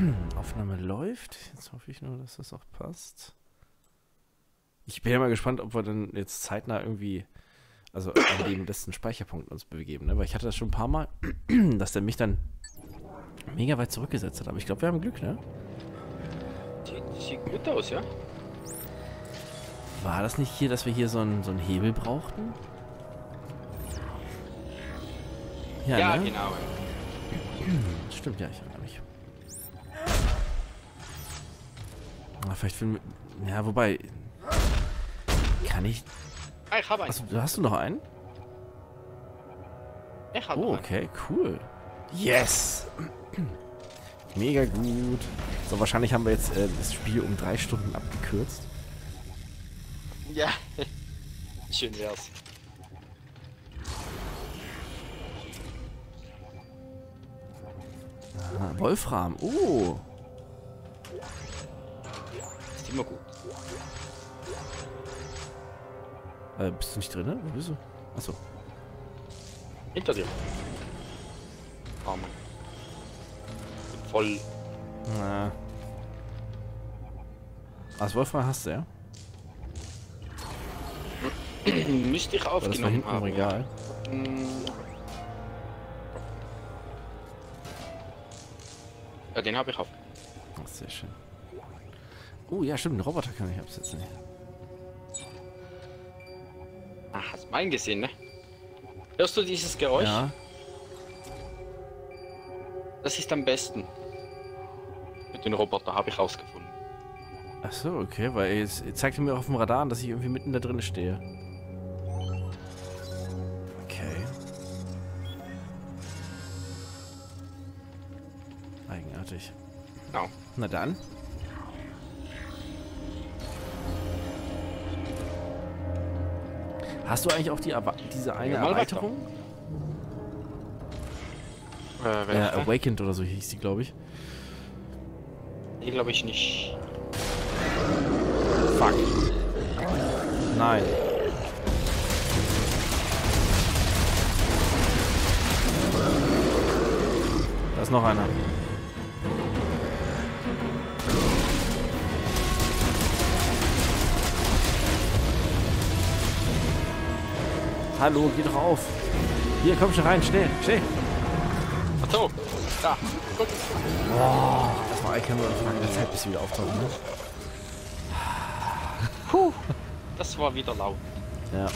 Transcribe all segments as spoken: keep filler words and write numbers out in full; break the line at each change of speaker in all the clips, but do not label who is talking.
Aufnahme läuft. Jetzt hoffe ich nur, dass das auch passt. Ich bin ja mal gespannt, ob wir dann jetzt zeitnah irgendwie, also an den letzten Speicherpunkt uns begeben, ne? Weil ich hatte das schon ein paar Mal, dass der mich dann mega weit zurückgesetzt hat. Aber ich glaube, wir haben Glück, ne?
Sieht, sieht gut aus, ja?
War das nicht hier, dass wir hier so einen, so einen Hebel brauchten? Ja,
Ja,
ne?
genau.
Stimmt, ja, ich erinnere mich. Ah, vielleicht finden wir... Ja, wobei... Kann ich...
Ah, ich habe einen.
Hast du, hast du noch einen?
Ich habe
Oh,
einen.
okay, cool. Yes! Mega gut. So, wahrscheinlich haben wir jetzt äh, das Spiel um drei Stunden abgekürzt.
Ja. Schön wär's.
Ah, Wolfram, oh!
Ist immer gut.
Äh, bist du nicht drin? Wo bist du? Achso.
Hinter dir. Oh Mann. Bin voll.
Na. Was Wolfram hast du, ja?
Müsste ich
War das da
aufgenommen
hinten im
haben.
Regal?
Hm. Ja, den habe ich auf.
Ach, sehr schön. Oh ja, stimmt, einen Roboter kann ich absetzen.
Ah, hast mein gesehen, ne? Hörst du dieses Geräusch?
Ja.
Das ist am besten. Mit den Roboter habe ich rausgefunden.
Ach so, okay, weil jetzt, jetzt zeigt er mir auf dem Radar an, dass ich irgendwie mitten da drin stehe. Okay. Eigenartig.
Genau.
Na dann. Hast du eigentlich auch die Erwa diese eine
Ja, mal
Erweiterung?
Äh,
Äh,
welche?
Awakened oder so hieß die, glaube ich.
Die glaube ich nicht.
Fuck. Nein. Da ist noch einer. Hallo, geh doch auf. Hier, komm schon rein, schnell, schnell.
Ach so, da. Guck.
Boah, das war eigentlich nur eine Frage der Zeit, bis sie wieder auftauchen. Ne?
Puh. Das war wieder laut.
Ja.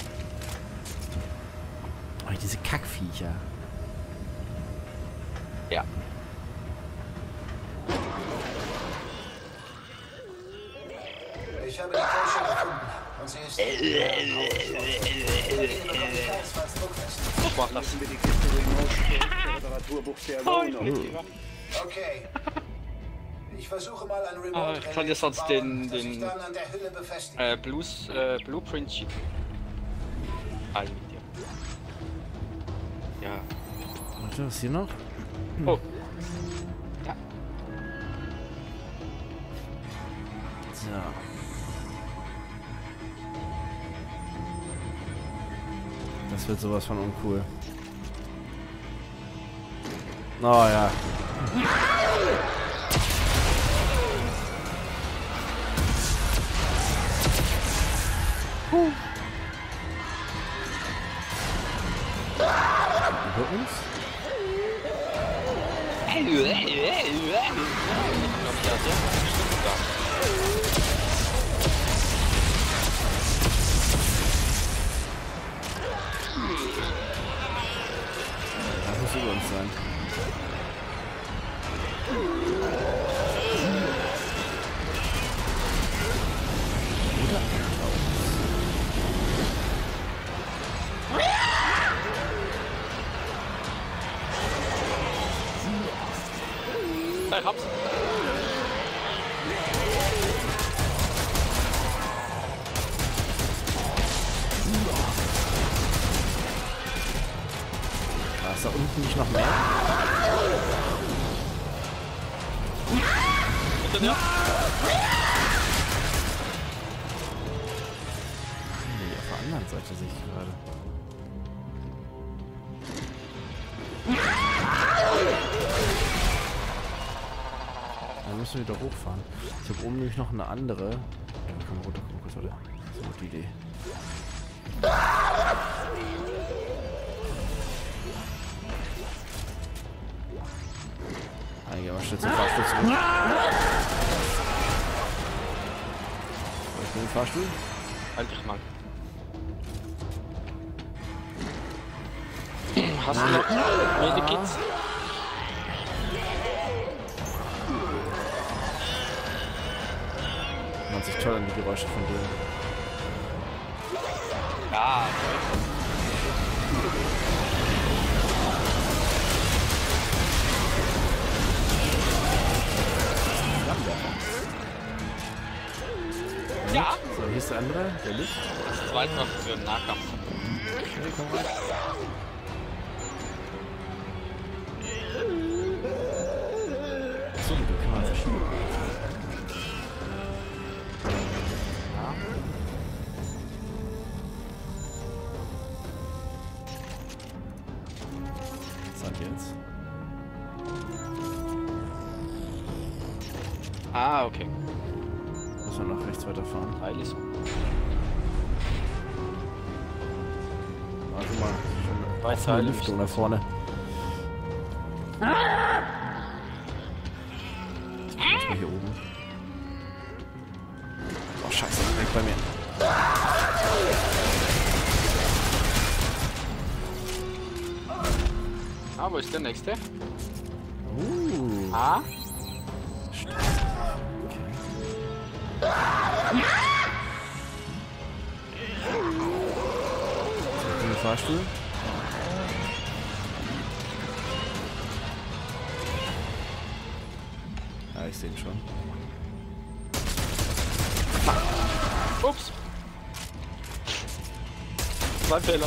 Oh, diese Kackviecher.
Ja.
Ich habe die Tasche gefunden. Und sie ist...
Was war das?
Wir die Kiste remote der Reparaturbuch der Wohnung.
Okay. Ich versuche mal ein Remote...
Ah, ich kann dir sonst den-
das ich
den-
dann an der Hülle befestige.
Äh, Blues, äh, Blueprint schicken. Ah, mit dir. Ja.
Warte, was hier noch?
Oh. Ja.
So. Das wird sowas von uncool. Oh ja. Huh. Über uns?
Ich glaube, der hat ja bestimmt da.
Das muss über uns sein. Oder?
Ich hab's.
War es da unten nicht noch mehr?
Hinter dir?
Nee, auf der anderen Seite sehe ich gerade. Dann müssen wir wieder hochfahren. Ich habe oben nämlich noch eine andere. Ja, komm runter, komm kurz, warte. Das ist eine gute Idee. Einige mal schnell zum Fahrstuhl zurück. Ich bin im Fahrstuhl.
Halt dich mal. Hast du noch Medikits?
Man sich toll an die Geräusche von dir.
Ja, ja.
So, hier ist der andere, der Licht.
Das zweite noch für den Nahkampf.
Okay, komm rein. So, da kann man verschieben. Ja. Was hat jetzt?
Ah, okay.
Muss man nach rechts weiterfahren.
Teil ist.
Warte mal,
Drei
schon
Teile
eine Lüftung da vorne. Ich bin hier oben. Oh scheiße, weg bei mir.
Ah, wo ist der nächste?
Uh.
Ah?
Den Fahrstuhl. Ja, ich sehe ihn schon.
Ups. Zwei Fehler.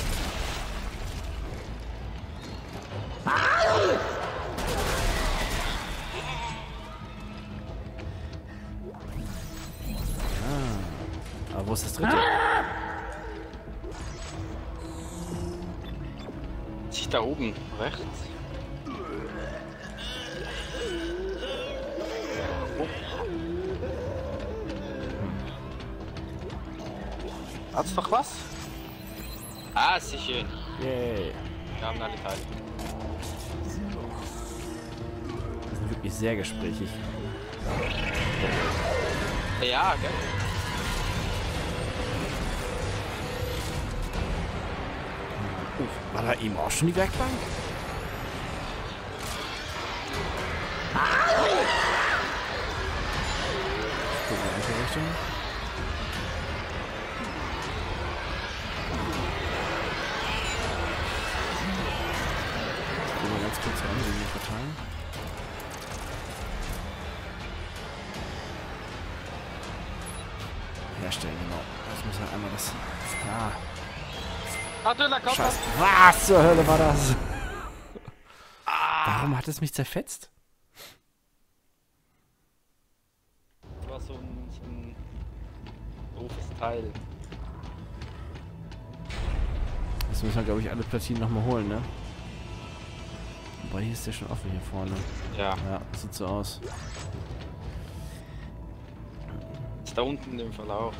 Aber wo ist das dritte?
Sich da oben rechts. Oh. Hat's doch was? Ah, ist schön.
Yay.
Wir haben alle Teile.
Die sind wirklich sehr gesprächig.
Ja, gell?
Uh, war da eben auch schon die Werkbank? Ich gucke in welche Richtung. Ich gehe mal ganz kurz ran, wie wir verteilen. Herstellen, genau. Das muss ja einmal das. Ah.
Ach du, da kommt
Scheiße. Was zur Hölle war das? Warum hat es mich zerfetzt?
Das war so ein, so ein doofes Teil.
Jetzt müssen wir, glaube ich, alle Platinen nochmal holen, ne? Wobei, hier ist der schon offen hier vorne.
Ja.
Ja, sieht so aus.
Ist da unten im Verlauf.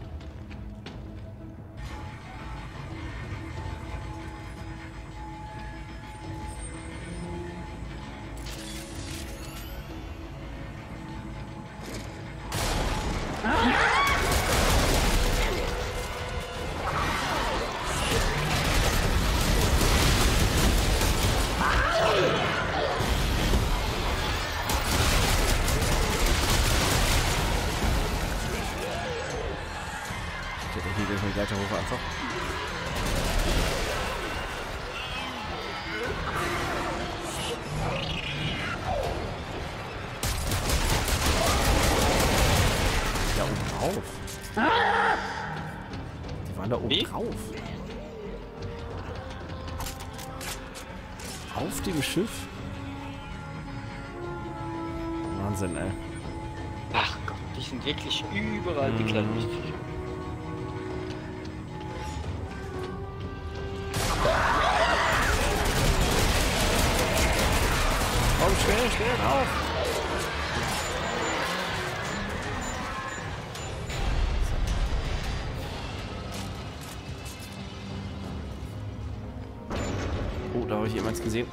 Hier gleich mal Leiterrufe einfach. Ja, oben drauf. Die waren da oben
Wie?
drauf. Auf dem Schiff. Wahnsinn, ey.
Ach Gott, die sind wirklich überall die kleinen Mistviecher.
Komm, schnell, schnell, auf! da habe ich jemals gesehen.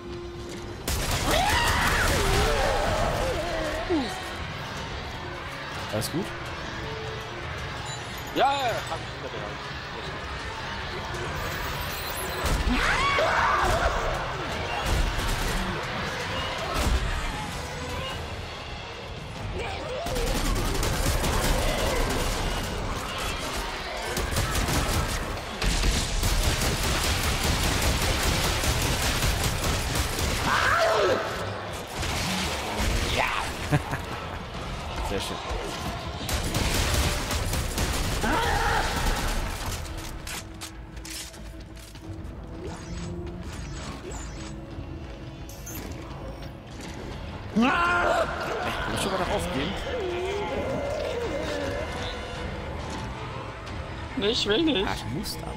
Alles gut?
Ja, ja, ja, hab ich wieder bereit.
Sehr schön. Kann ich schon mal darauf gehen?
Nee, ich will nicht.
Ah, du musst aber.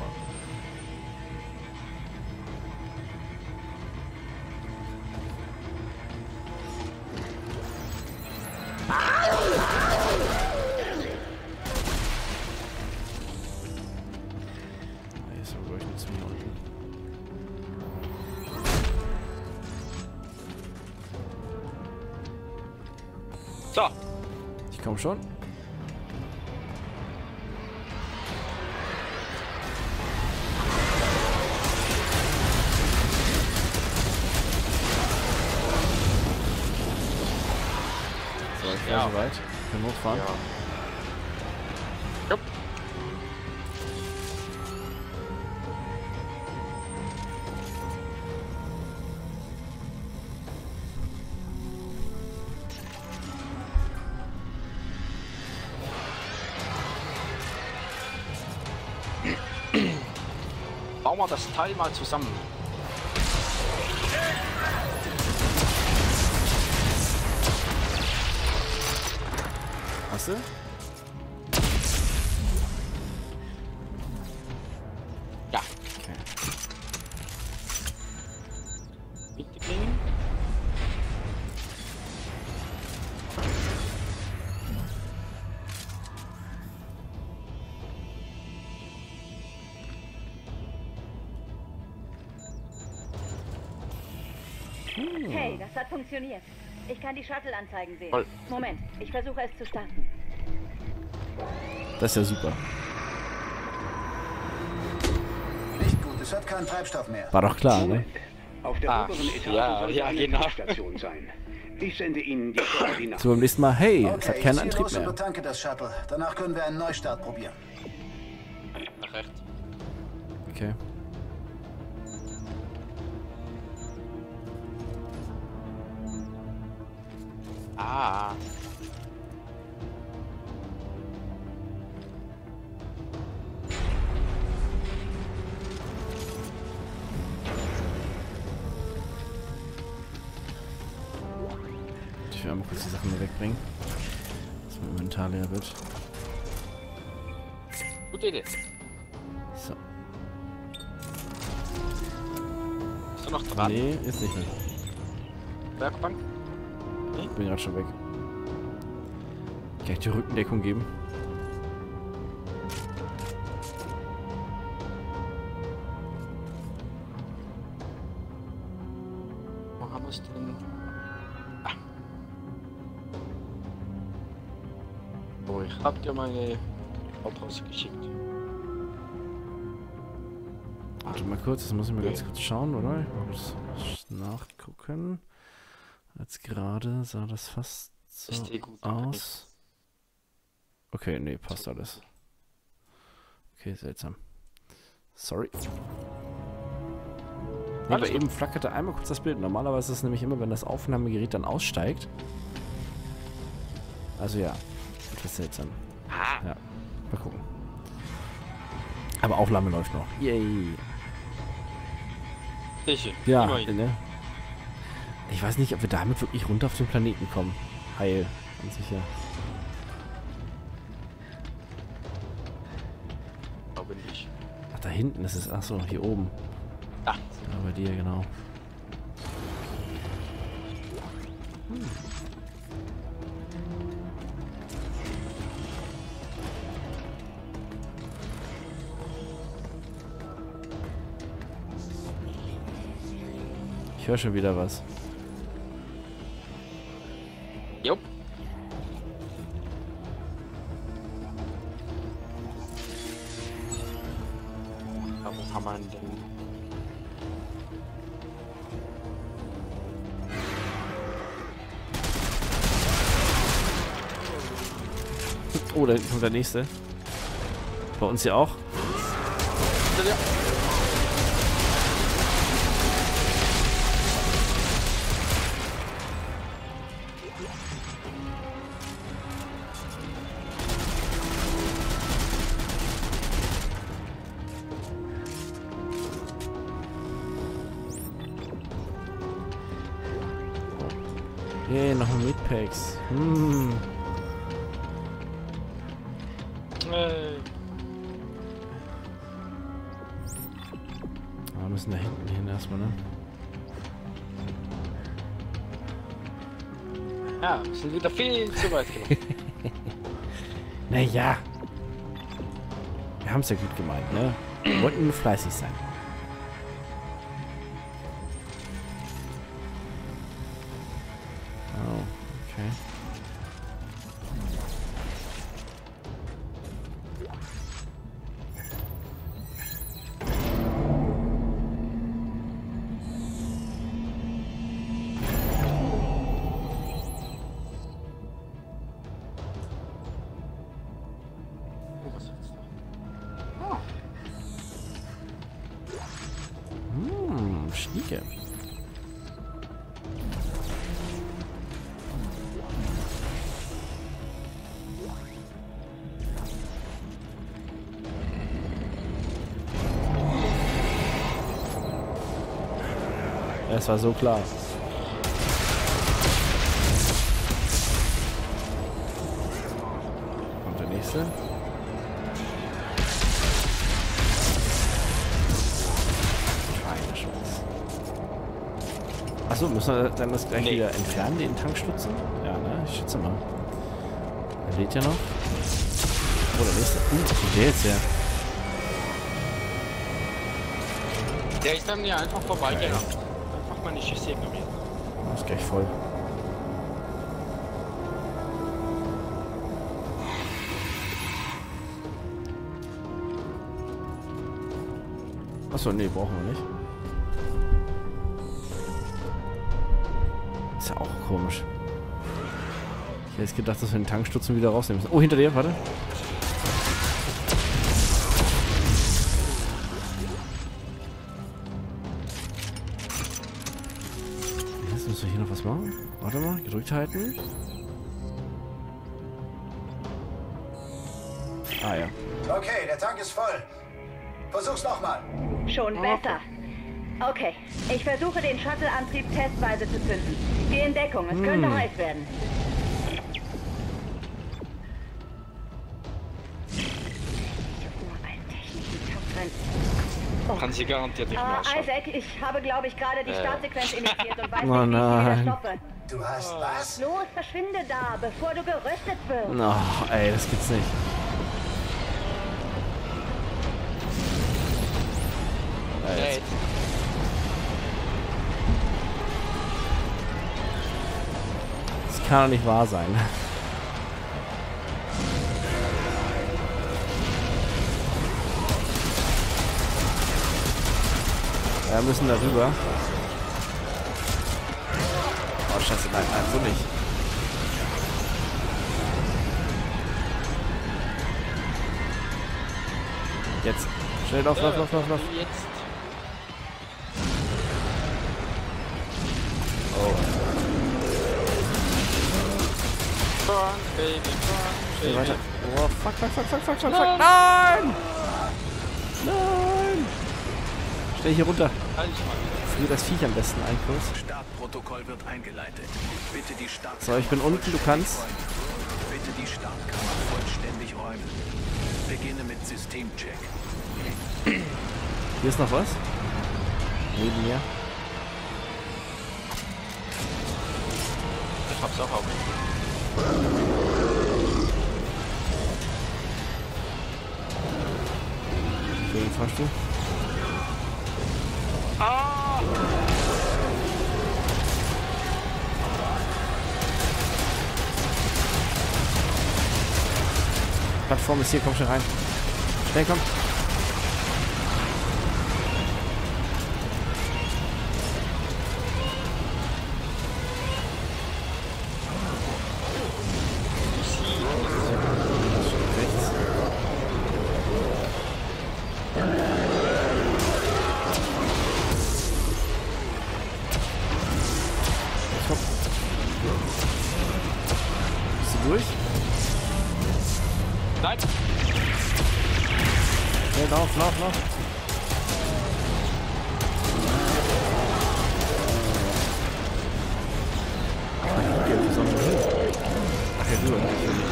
Jetzt haben wir euch nichts mehr unten.
So,
Ich komm schon. So, ist
Ja.
ja soweit. Können wir hochfahren?
ja. Jupp. Bauen wir das Teil mal zusammen.
Hast du?
Ja,
Okay.
bitte bringen.
Hey, das hat funktioniert. Ich kann die Shuttle-Anzeigen sehen.
Voll.
Moment, ich versuche es zu starten.
Das ist ja super.
Nicht gut, es hat keinen Treibstoff mehr.
War doch klar, ne?
Auf der
Ach,
oberen Etage
ja,
soll
ja,
eine
genau.
Tankstation sein. Ich sende Ihnen die Koordinaten.
So beim nächsten Mal, hey, es hat
Okay,
keinen
ich zieh
Antrieb
los und
mehr.
betanke das Shuttle. Danach können wir einen Neustart probieren.
Nach rechts.
Okay.
Ah.
Ich will einmal kurz die Sachen hier wegbringen. Dass mein Inventar leer wird.
Gute Idee.
So.
Bist du noch dran?
Nee, ist nicht mehr.
Werkbank?
Bin gerade schon weg. Kann ich die Rückendeckung geben?
Wo haben wir es denn? Ah. Oh, ich hab dir meine Autos geschickt.
Warte mal kurz, das muss ich mal ganz kurz schauen, oder? Ich muss nachgucken. Jetzt gerade sah das fast so
Ist eh gut.
aus. Okay, nee, passt alles. Okay, seltsam. Sorry. Nee,
Alles
aber eben flackerte einmal kurz das Bild. Normalerweise ist es nämlich immer, wenn das Aufnahmegerät dann aussteigt. Also ja, etwas seltsam.
Ah,
Ja, mal gucken. Aber Aufnahme läuft noch. Yay.
sicher.
Ja,
Immerhin.
ne? Ich weiß nicht, ob wir damit wirklich runter auf den Planeten kommen. Heil, ganz sicher.
Glaube nicht.
Ach, da hinten ist es. Ach so, hier oben.
Ah,
Ja, bei dir, genau. Ich höre schon wieder was.
Jupp. Aber wo haben wir ihn denn?
Oh, da kommt der nächste. Bei uns hier auch.
Ja.
Hey, noch ein Midpacks. Hm.
Hey.
Wir müssen da hinten hin erstmal, ne?
Ja, wir sind wieder viel zu weit gekommen.
Naja. Wir haben es ja gut gemeint, ne? Wir wollten nur fleißig sein. Oh, okay. Hm, Schnieke. Das war so klar. Kommt der nächste. Keine Chance. Achso, müssen wir dann das gleich
Nee.
wieder entfernen, den Tankstutzen? Ja, ne? Ich schätze mal. Der lädt ja noch. Oh, der nächste. Uh, was ist der jetzt her?
Der ist dann ja einfach vorbeigegangen. Einfach mal nicht Schüsse ignoriert.
Oh, ist gleich voll. Achso, nee, brauchen wir nicht. Ist ja auch komisch. Ich hätte jetzt gedacht, dass wir den Tankstutzen wieder rausnehmen müssen. Oh, hinter dir, warte. Jetzt müssen wir hier noch was machen. Warte mal, gedrückt halten. Ah ja.
Okay, der Tank ist voll. Versuch's nochmal.
Schon besser. Okay, ich versuche den Shuttle-Antrieb testweise zu zünden. Geh in Deckung, es könnte
Hm.
heiß werden. Oh.
Kann sie garantiert nicht mehr
Ah,
ausschauen.
Isaac, ich habe, glaube ich, gerade die
Äh.
Startsequenz initiiert und weiß
Oh
nicht, wie ich sie wieder
nein.
stoppe.
Du hast was?
Los, verschwinde da, bevor du geröstet wirst.
Oh, ey, das gibt's nicht. Ja, jetzt.
Nee,
Das kann doch nicht wahr sein. Ja, wir müssen da rüber. Oh, scheiße, nein, nein, so nicht. Jetzt. Schnell, lauf, lauf, lauf, lauf, lauf.
Jetzt.
Oh,
Run, baby, run,
schnell
baby.
weiter. Oh, fuck, fuck, fuck, fuck, fuck, fuck, fuck. Nein! Nein! Stell hier runter.
Halt dich mal.
Frier das Viech am besten ein, kurz.
Startprotokoll wird eingeleitet. Bitte die Start.
So, ich bin unten, du kannst.
Bitte die Startkammer vollständig räumen. Beginne mit Systemcheck.
Hier ist noch was. Neben mir.
Ich hab's auch auf.
Gegen Fahrstuhl.
Ah!
Plattform ist hier, komm schon rein. Schnell, komm. Rechts. Hopp. Bist du durch?
Nein.
Ja, lauf, lauf, lauf. Hier, wo sollen wir hin? Ach ja, rüber.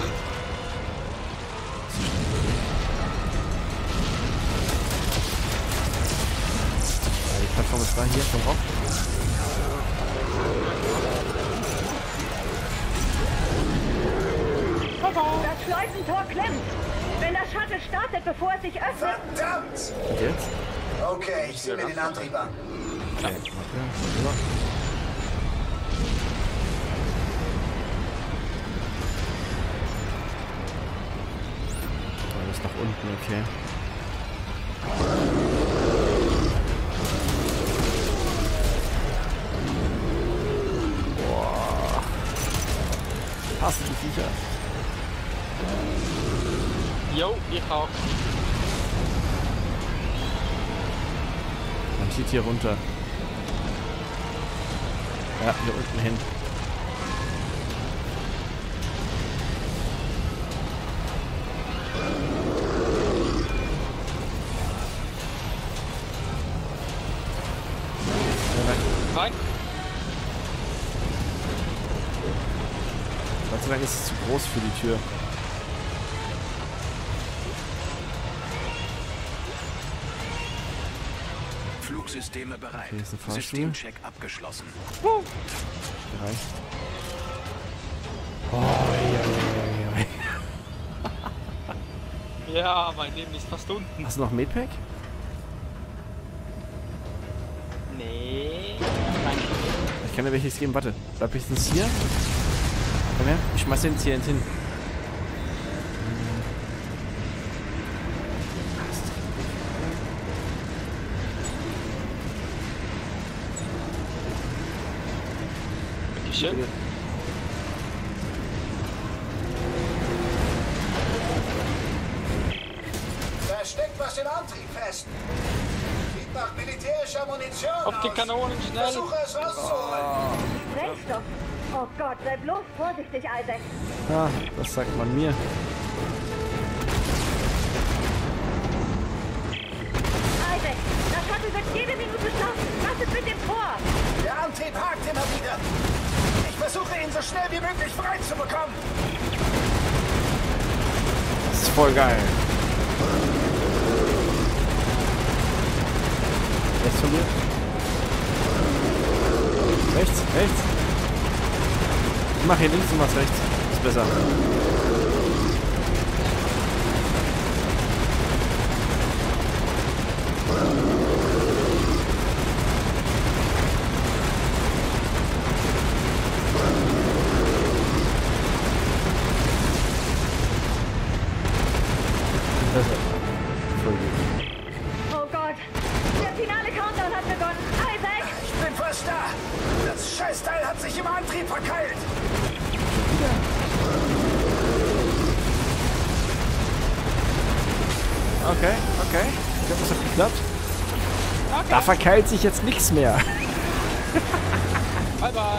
Ja, die Plattform ist da, hier, komm rauf.
Das Schleusentor klemmt. Wenn das Shuttle startet, bevor es sich öffnet...
Verdammt!
Und jetzt?
Okay, ich sehe mir den Antrieb an.
Okay, warte, rüber. Oh, das ist nach unten, okay. Boah. Hasse die Viecher.
Jo, ich auch.
Man zieht hier runter. Ja, hier unten hin. Ja,
Rein.
Gott sei Dank ist es zu groß für die Tür.
Flugsysteme bereit.
Okay, ist ein Fahrstuhl.
Systemcheck abgeschlossen.
Gereicht. Oh, ja, ja, ja.
Ja, mein Leben ist fast unten.
Hast du noch Medpack?
Nee. Nein.
Ich kann dir welches geben. Warte, bleib wenigstens hier. Komm her, ich schmeiß den jetzt hier hin.
Schön.
Da steckt was im Antrieb fest. Sieht nach militärischer Munition
Auf die
aus.
Kanonen schnell.
Versuche es rauszuholen.
Sprengstoff. Oh Gott, sei bloß vorsichtig, Isaac.
Ja, das sagt man mir.
Isaac, das Shuttle wird jede Minute starten. Was ist mit dem Tor?
Der Antrieb hakt immer wieder. Ich versuche ihn so schnell wie möglich frei zu bekommen.
Das ist voll geil. Rechts von dir. Rechts, rechts. Ich mach hier links, du machst rechts. Ist besser. Besser. Voll gut.
Oh Gott, der finale Countdown hat begonnen. Isaac!
Ich bin fast da. Das Scheißteil hat sich im Antrieb verkeilt.
Okay, okay. Ich glaube, das hat geklappt. Okay. Da verkeilt sich jetzt nichts mehr.
Bye bye.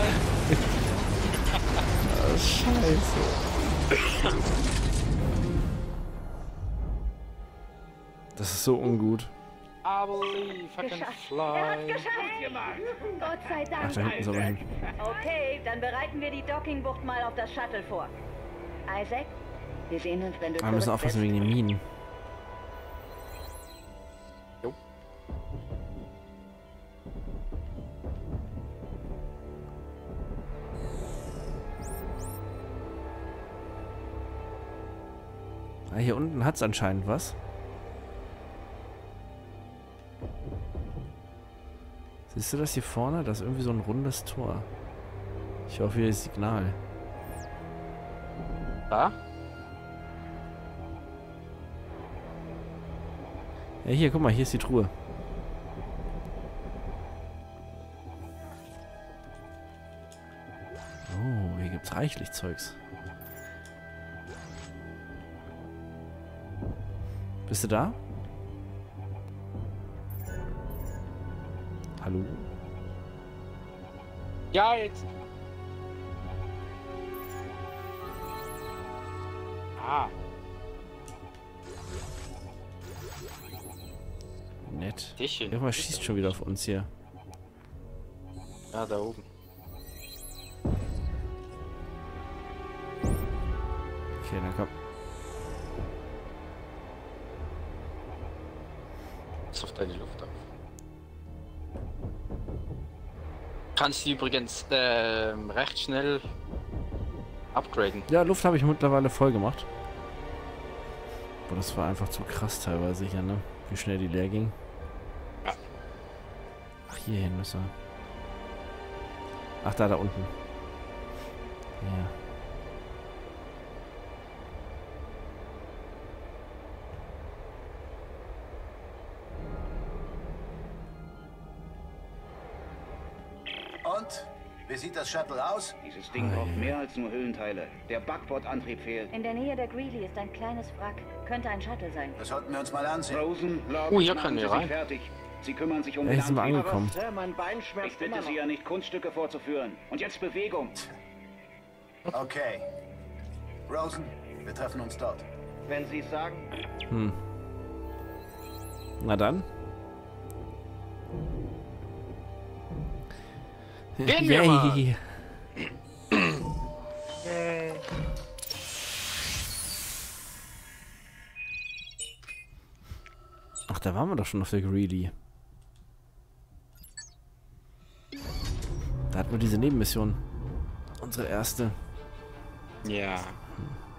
Oh, Scheiße. Das ist so ungut.
I believe I can
Geschafft. Er hat's
fly.
geschafft. Gott sei Dank.
Ach, da hinten soll man hin.
Okay, dann bereiten wir die Dockingbucht mal auf das Shuttle vor. Isaac, wir sehen uns, wenn du
Aber wir müssen
zurück
aufpassen
bist.
wegen den Minen.
Jo.
Ah, hier unten hat es anscheinend was. Siehst du das hier vorne? Das ist irgendwie so ein rundes Tor. Ich hoffe, hier ist Signal.
Da?
Ja, hier, guck mal, hier ist die Truhe. Oh, hier gibt's reichlich Zeugs. Bist du da? Hallo?
Ja, jetzt. Ah,
Nett.
Tischchen.
Irgendwas schießt schon wieder auf uns hier.
Ja, da oben.
Okay, dann komm.
Pass auf deine Luft auf. Kannst du übrigens ähm, recht schnell upgraden.
Ja, Luft habe ich mittlerweile voll gemacht. Boah, das war einfach zu krass teilweise hier, ne? Wie schnell die leer ging.
Ja.
Ach, hierhin müssen wir. Ach, da, da unten. Ja.
Und? Wie sieht das Shuttle aus?
Dieses Ding braucht mehr als nur Hüllenteile. Der Backbordantrieb fehlt.
In der Nähe der Greely ist ein kleines Wrack. Könnte ein Shuttle sein.
Das sollten wir uns mal ansehen.
Rosen, Log,
Oh, hier
machen
können wir
Sie sich
rein.
fertig. Sie kümmern sich um
Ja,
den
hier sind wir
Antrieb.
angekommen.
Sir, mein Bein
Ich
schmerzt
bitte
immer
Sie
noch.
ja nicht, Kunststücke vorzuführen. Und jetzt Bewegung.
Okay. Rosen, wir treffen uns dort.
Wenn Sie es sagen.
Hm. Na dann.
Gehen wir mal.
Yay. Ach, da waren wir doch schon auf der Greedy. Da hatten wir diese Nebenmission. Unsere erste.
Ja.